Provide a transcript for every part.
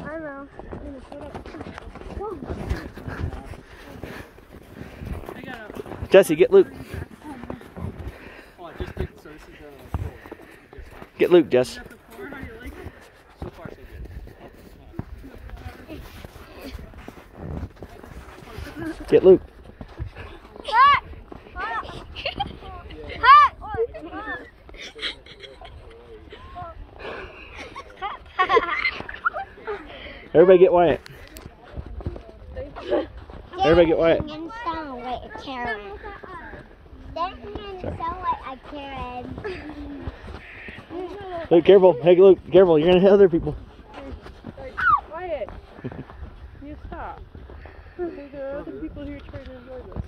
I know. Jesse, get Luke. Get Luke, Jess. Get Luke. Everybody get Wyatt. Everybody get Wyatt. Luke, careful. Hey, Luke, careful. You're going to hit other people. Wyatt, you stop. There are other people here trying to enjoy this.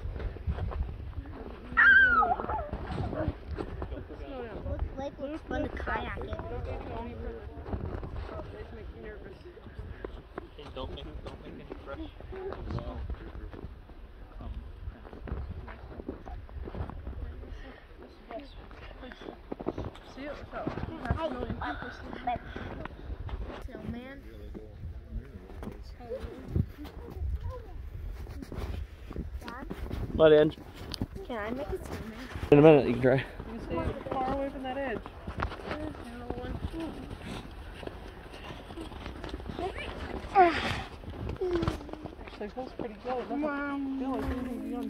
Lake looks fun to kayak in. Don't make any fresh. See it? Man. Let Edge. Can I make a snowman? In a minute, you can try. You see it far away from that edge. Actually, it feels pretty good. It doesn't feel like anything beyond